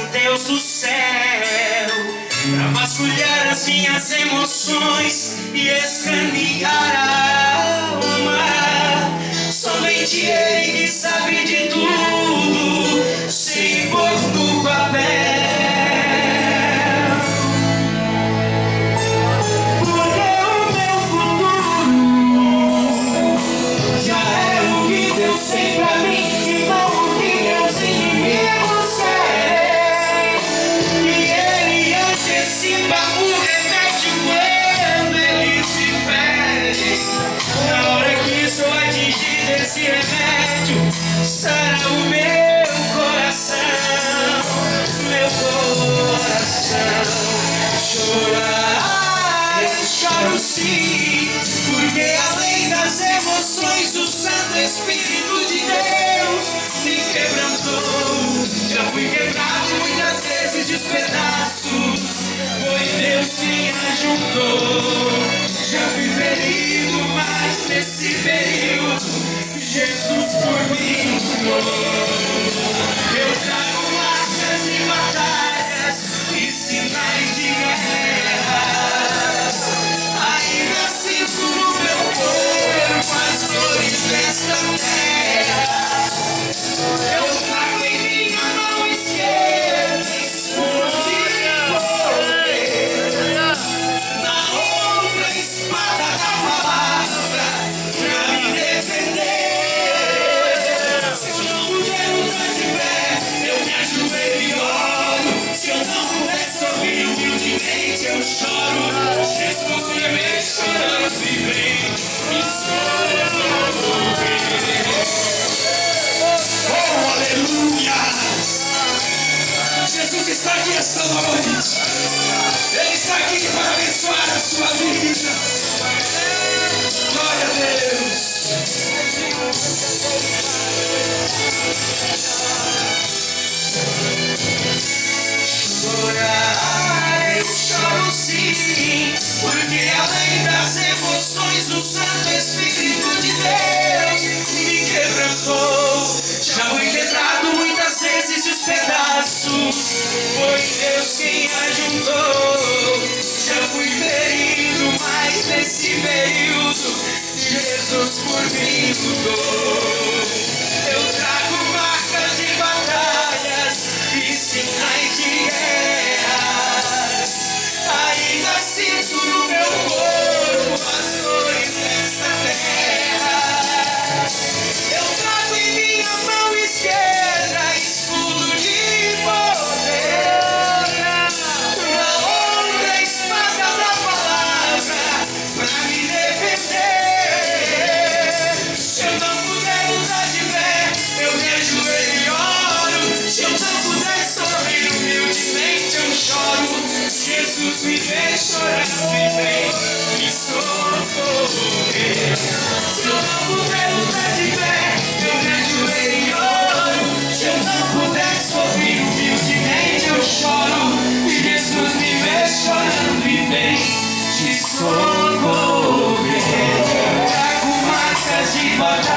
o Deus do céu, pra vasculhar as minhas emoções e escanear a alma. Somente Ele que sabe de tudo, sem pôr no papel. Porque o meu futuro já é o que Deus tem pra mim, e não o que meus inimigos querem. E Ele antecipa o remédio quando Ele se pede. Na hora que sou atingido, esse remédio sara o meu coração. Meu coração chorar, eu choro sim, porque além das emoções, o Santo Espírito de Deus me quebrantou. Já fui quebrado muitas vezes de pedaços, foi Deus quem ajuntou. Já fui ferido, mas nesse período Jesus por mim lutou. Eu trago marcas de batalhas e sinais de guerra. Ainda sinto no meu corpo as dores desta terra. Eu trago em minha mão esquerda escudo de poder, na outra espada da palavra pra me defender. Se eu não puder lutar de pé, eu me ajoelho e oro. Se eu não puder sorrir humildemente, eu choro. Jesus me vê chorando e vem me socorrer. Oh, aleluia! Jesus está aqui esta noite. Ele está aqui para abençoar a sua vida. Glória a Deus. Chorar, eu choro sim, porque além das emoções, o Santo Espírito de Deus me quebrantou. Já fui quebrado muitas vezes de pedaços, foi Deus quem ajuntou. Já fui ferido, mas nesse período Jesus por mim lutou. Eu trago marcas de batalhas e sinais de guerra. Ainda sinto no meu corpo as dores desta terra. Eu trago em minha mão esquerda escudo de poder, na outra espada da palavra pra me defender. Se eu não puder lutar de pé, eu me ajoelho e oro. Se eu não puder sorrir humildemente, eu choro. Jesus me vê chorando e vem me socorrer. Se eu não puder lutar de pé, eu me ajoelho e oro. Se eu não puder sorrir humildemente, eu choro. Jesus me vê chorando e vem me socorrer. Trago marcas de batalha